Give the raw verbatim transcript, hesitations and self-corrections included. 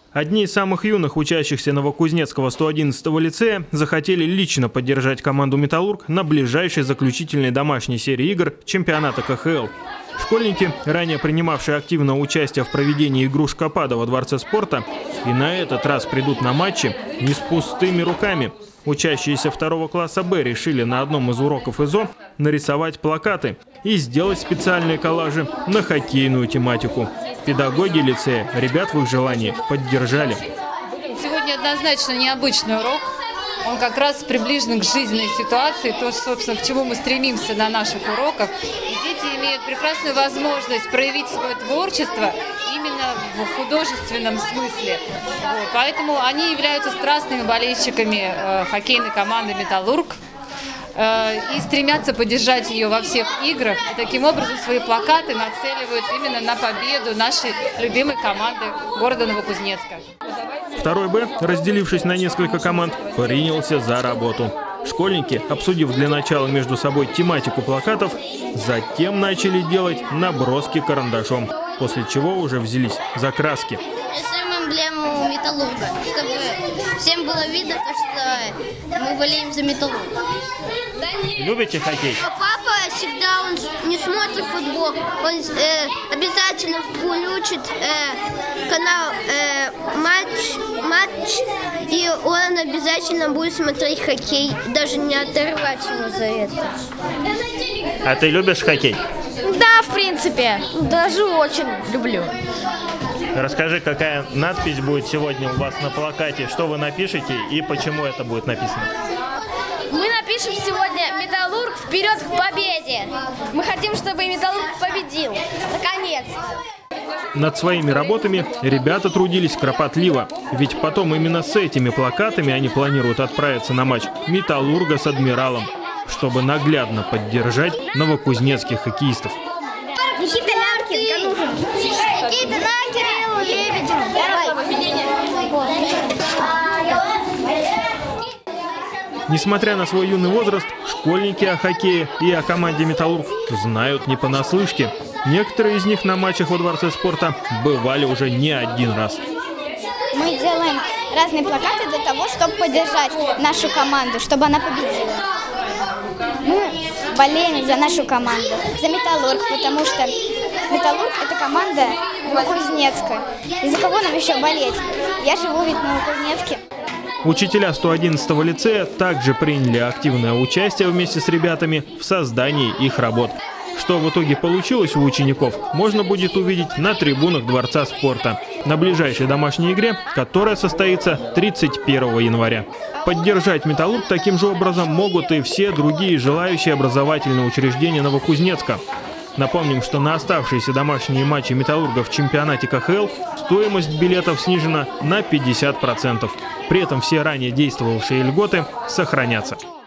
Одни из самых юных учащихся Новокузнецкого сто одиннадцатого лицея захотели лично поддержать команду «Металлург» на ближайшей заключительной домашней серии игр чемпионата ка ха эл. Школьники, ранее принимавшие активное участие в проведении игрушкопада во Дворце спорта, и на этот раз придут на матчи не с пустыми руками. Учащиеся второго класса Б решили на одном из уроков ИЗО нарисовать плакаты и сделать специальные коллажи на хоккейную тематику. Педагоги лицея ребят в их желании поддержали. Сегодня однозначно необычный урок. Он как раз приближен к жизненной ситуации, то, собственно, к чему мы стремимся на наших уроках. И дети имеют прекрасную возможность проявить свое творчество именно в художественном смысле. Вот. Поэтому они являются страстными болельщиками э, хоккейной команды «Металлург» э, и стремятся поддержать ее во всех играх. И таким образом свои плакаты нацеливают именно на победу нашей любимой команды города Новокузнецка. Второй Б, разделившись на несколько команд, принялся за работу. Школьники, обсудив для начала между собой тематику плакатов, затем начали делать наброски карандашом, после чего уже взялись за краски. Рисуем эмблему «Металлурга», чтобы всем было видно, что мы болеем за «Металлург». Любите хоккей? Папа всегда, он не смотрит футбол, он э, обязательно включит э, канал э, матч, матч, и он обязательно будет смотреть хоккей, даже не оторвать ему за это. А ты любишь хоккей? Да, в принципе, даже очень люблю. Расскажи, какая надпись будет сегодня у вас на плакате, что вы напишете и почему это будет написано? Мы напишем сегодня «Металлург вперед к победе». Мы хотим, чтобы «Металлург» победил. Наконец-то. Над своими работами ребята трудились кропотливо, ведь потом именно с этими плакатами они планируют отправиться на матч «Металлурга» с «Адмиралом», чтобы наглядно поддержать новокузнецких хоккеистов. Никита Ляркин, Никита Ляркин, Лебедев. Несмотря на свой юный возраст, школьники о хоккее и о команде «Металлург» знают не понаслышке. Некоторые из них на матчах во Дворце спорта бывали уже не один раз. Мы делаем разные плакаты для того, чтобы поддержать нашу команду, чтобы она победила. Мы болеем за нашу команду, за «Металлург», потому что «Металлург» — это команда Новокузнецка. И за кого нам еще болеть? Я живу ведь в Новокузнецке. Учителя сто одиннадцатого лицея также приняли активное участие вместе с ребятами в создании их работ. Что в итоге получилось у учеников, можно будет увидеть на трибунах Дворца спорта на ближайшей домашней игре, которая состоится тридцать первого января. Поддержать «Металлург» таким же образом могут и все другие желающие образовательные учреждения Новокузнецка. Напомним, что на оставшиеся домашние матчи «Металлурга» в чемпионате ка ха эл стоимость билетов снижена на пятьдесят процентов. При этом все ранее действовавшие льготы сохранятся.